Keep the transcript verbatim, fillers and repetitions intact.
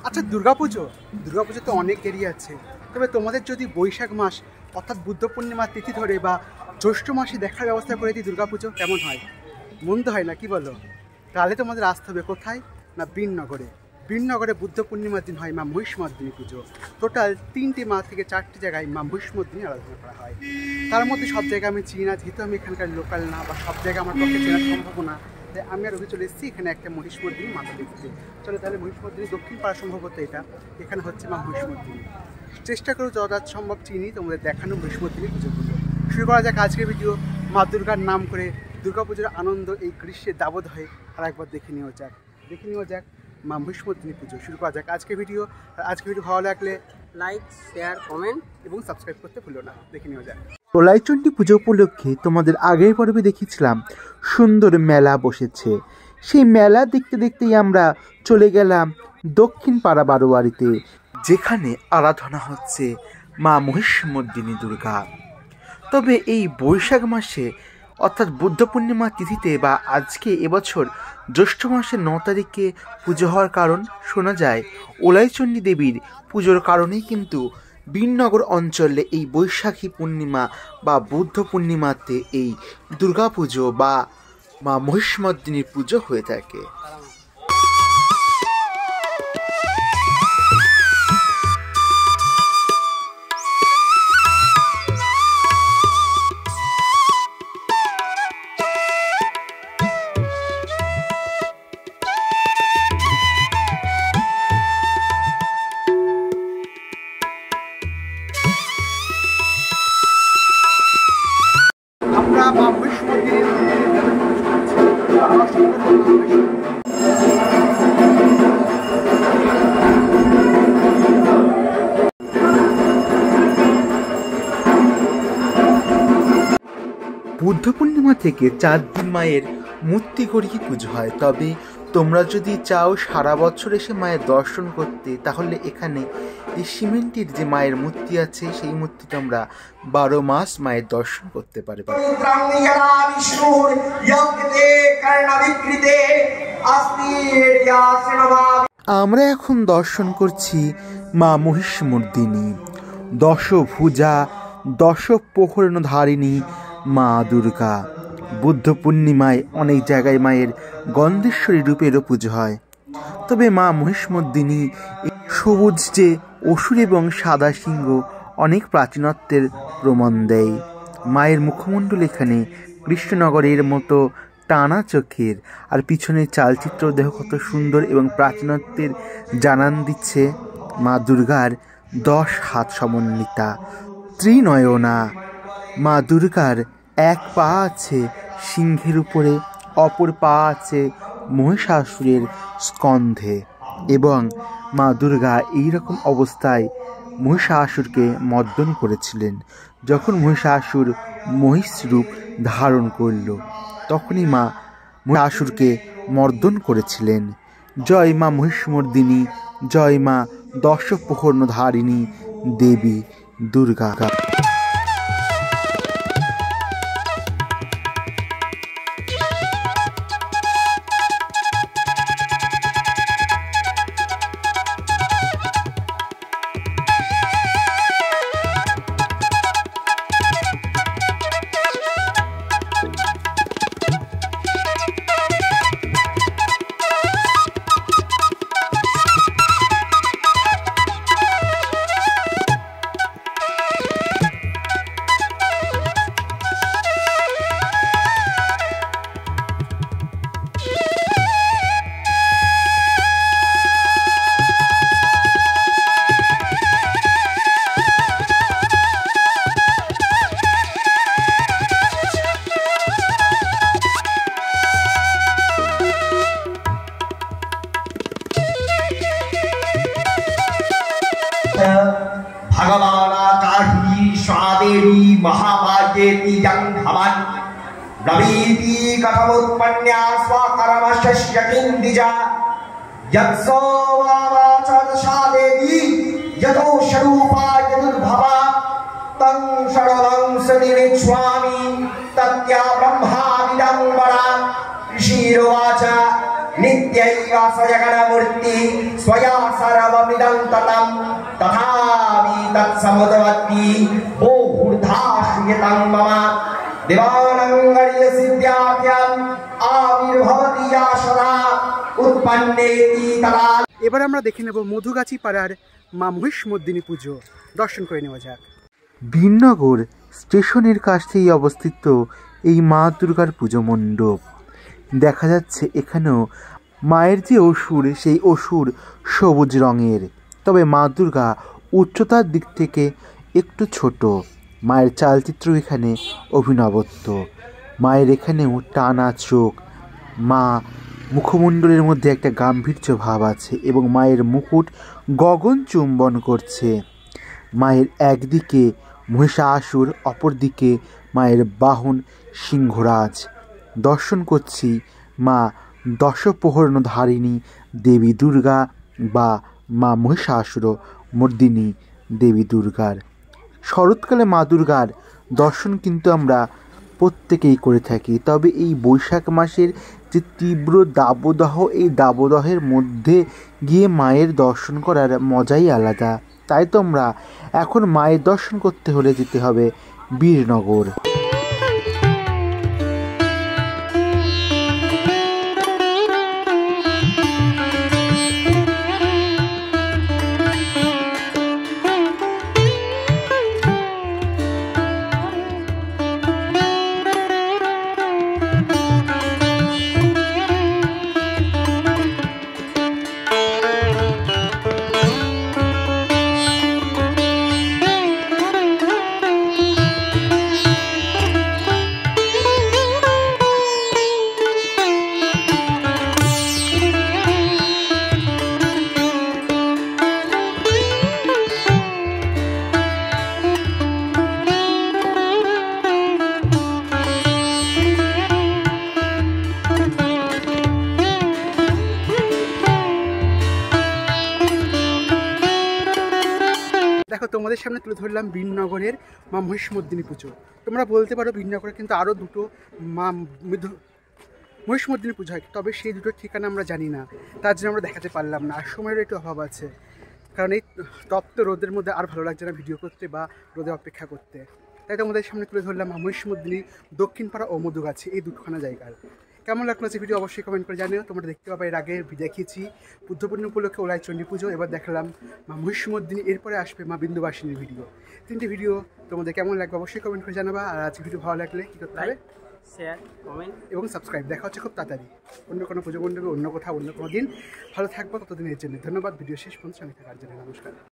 আচ্ছা, দুর্গাপুজো দুর্গাপুজো তো অনেক দেরি আছে, তবে তোমাদের যদি বৈশাখ মাস অর্থাৎ বুদ্ধ পূর্ণিমার তিথি ধরে বা জ্যৈষ্ঠ মাসে দেখার ব্যবস্থা করে দিই দুর্গাপুজো, কেমন হয়? মন্দ হয় না, কি বলো? তাহলে তোমাদের আসতে হবে কোথায় না, বীরনগরে। বীরনগরে বুদ্ধ পূর্ণিমার দিন হয় মা মহিষমর্দিনী পুজো। টোটাল তিনটি মা থেকে চারটি জায়গায় মা মহিষমর্দিনী আরাধনা করা হয়। তার মধ্যে সব জায়গায় আমি চিনি না, যেহেতু আমি এখানকার লোকাল না বা সব জায়গায় আমার পক্ষে চেনা সম্ভব না, তাই আমি আর ওকে চলে এসেছি এখানে একটা মহিষমর্দিনী মাতা দেখতে। চলো তাহলে মহিষমর্দিনী দক্ষিণ পাড়া সম্ভবত এটা, এখানে হচ্ছে মা মহিষমর্দিনী। চেষ্টা করো যতটা সম্ভব চিনি তোমাদের দেখানো মহিষমর্দিনী পুজোগুলো। শুরু করা যাক আজকের ভিডিও। মা দুর্গার নাম করে দুর্গাপুজোর আনন্দ এই গ্রীষ্মের দাবদাহে আর একবার দেখে নেওয়া যাক দেখে নেওয়া যাক মা মহিষমর্দিনী পুজো। শুরু করা যাক আজকের ভিডিও। আর আজকের ভিডিও ভালো লাগলে লাইক, শেয়ার, কমেন্ট এবং সাবস্ক্রাইব করতে ভুলো না। দেখে নেওয়া যাক। ওলাইচণ্ডী পুজো উপলক্ষে তোমাদের আগের পর্বে দেখিয়েছিলাম সুন্দর মেলা বসেছে। সেই মেলা দেখতে দেখতেই আমরা চলে গেলাম দক্ষিণ পাড়া বারোয়ারিতে, যেখানে আরাধনা হচ্ছে মা মহিষমর্দিনী দুর্গা। তবে এই বৈশাখ মাসে অর্থাৎ বুদ্ধ পূর্ণিমা তিথিতে বা আজকে এবছর জ্যৈষ্ঠ মাসের ন তারিখে পুজো হওয়ার কারণ শোনা যায় ওলাইচণ্ডী দেবীর পুজোর কারণেই কিন্তু বীরনগর অঞ্চলে এই বৈশাখী পূর্ণিমা বা বুদ্ধ পূর্ণিমাতে এই দুর্গা পুজো বা মা মহিষমর্দিনীর পুজো হয়ে থাকে। আমরা মা মহিষমর্দিনীর বুদ্ধ পূর্ণিমা থেকে চার দিন মায়ের মূর্তি গড়িয়ে পুজো হয়। তবে তোমরা যদি চাও সারা বছর এসে মায়ের দর্শন করতে, তাহলে এখানে এই সিমেন্টের যে মায়ের মূর্তি আছে সেই মূর্তি তোমরা বারো মাস মায়ের দর্শন করতে পারবে। আমরা এখন দর্শন করছি মা মহিষমর্দিনী, দশভুজা দশ প্রহরণধারিণী মা দুর্গা। বুদ্ধ পূর্ণিমায় অনেক জায়গায় মায়ের গন্ধেশ্বরী রূপেরও পুজো হয়। তবে মা মহিষমর্দিনী সবুজ যে অসুর এবং সাদা সিংহ অনেক প্রাচীনত্বের প্রমাণ দেয়। মায়ের মুখমণ্ডল এখানে কৃষ্ণনগরের মতো টানা চোখের, আর পিছনের চালচিত্র দেহ কত সুন্দর এবং প্রাচীনত্বের জানান দিচ্ছে। মা দুর্গার দশ হাত সমন্বিতা ত্রিনয়না। মা দুর্গার এক পা আছে সিংহের উপরে, অপর পা আছে মহিষাসুরের স্কন্ধে, এবং মা দুর্গা এইরকম অবস্থায় মহিষাসুরকে মর্দন করেছিলেন। যখন মহিষাসুর মহিষ রূপ ধারণ করল, তখনই মা মহিষাসুরকে মর্দন করেছিলেন। জয় মা মহিষমর্দিনী, জয় মা দশ প্রহরণধারিণী দেবী দুর্গা। भगवानाकाही स्वादेवी महाभाग्येति यं भवान् ब्रवीति कथमुत्पन्या स्वकर्मशस्य किन्दिजा यत्सो वाचा देवी यतो स्वरूपा यदुद्भवा तं षड्वंशनिमिच्छामि तत्या ब्रह्मा विडम्बरा ऋषिर्वाच नित्यैव स जगन्मूर्ति स्वया सर्व তৎসমদবতি বহুর্ধা শ্রীয়তাং মম দেবানঙ্গর্য সিদ্ধ্যার্থ্যাং আবির্ভবতি যা সদা উৎপন্নেতি তদা। এবার আমরা দেখে নেব মধুগাছি পাড়ার মা মহিষমর্দিনী পুজো, দর্শন করে নেওয়া যাক। বীরনগর স্টেশনের কাছেই অবস্থিত এই মা দুর্গার পুজো মণ্ডপ। দেখা যাচ্ছে এখানেও মায়ের যে অসুর, সেই অসুর সবুজ রঙের, তবে মা দুর্গা উচ্চতার দিক থেকে একটু ছোট। মায়ের চালচিত্র এখানে অভিনবত্ব। মায়ের এখানেও টানা চোখ, মা মুখমণ্ডলের মধ্যে একটা গাম্ভীর্য ভাব আছে এবং মায়ের মুকুট গগন চুম্বন করছে। মায়ের একদিকে মহিষাসুর, অপরদিকে মায়ের বাহন সিংহরাজ। দর্শন করছি মা দশপ্রহরণধারিণী দেবী দুর্গা বা মা মহিষাসুর মর্দিনী দেবী দুর্গার। শরৎকালে মা দুর্গার দর্শন কিন্তু আমরা প্রত্যেকেই করে থাকি, তবে এই বৈশাখ মাসের যে তীব্র দাবদাহ, এই দাবদাহের মধ্যে গিয়ে মায়ের দর্শন করার মজাই আলাদা। তাই তো আমরা এখন মায়ের দর্শন করতে হলে যেতে হবে বীরনগর। দেখো, তোমাদের সামনে তুলে ধরলাম বীরনগরের মা মহিষমর্দিনী পুজো। তোমরা বলতে পারো বীরনগরে কিন্তু আরও দুটো মা মহিষমর্দিনী পুজো হয়, তবে সেই দুটোর ঠিকানা আমরা জানি না, তার জন্য আমরা দেখাতে পারলাম না। আর সময়ের একটু অভাব আছে, কারণ এই তপ্ত রোদের মধ্যে আর ভালো লাগছে না ভিডিও করতে বা রোদে অপেক্ষা করতে। তাই তোমাদের সামনে তুলে ধরলাম মা মহিষমর্দিনী, দক্ষিণপাড়া ও মধুগাছি, এই দুখানা জায়গার। কেমন লাগলো যে ভিডিও অবশ্যই কমেন্ট করে জানিও। তোমরা দেখতে পাবে এর আগে দেখিয়েছি বুদ্ধপূর্ণিমা উপলক্ষে ওলাই চণ্ডী পুজো, এবার দেখালাম মা মহিষমর্দিনী, এরপরে আসবে মা বিন্দুবাসিনীর ভিডিও। তিনটে ভিডিও তোমাদের কেমন লাগবে অবশ্যই কমেন্ট করে জানাবা। আর আজকে ভিডিও ভালো লাগলে কী করতে হবে? শেয়ার, কমেন্ট এবং সাবস্ক্রাইব। দেখা হচ্ছে খুব তাড়াতাড়ি অন্য কোনো পুজো মণ্ডপে, অন্য কোথাও, অন্য কোনো দিন। ভালো থাকবো ততদিনের জন্য। ধন্যবাদ ভিডিও শেষ পর্যন্ত সঙ্গে থাকার জন্য। নমস্কার।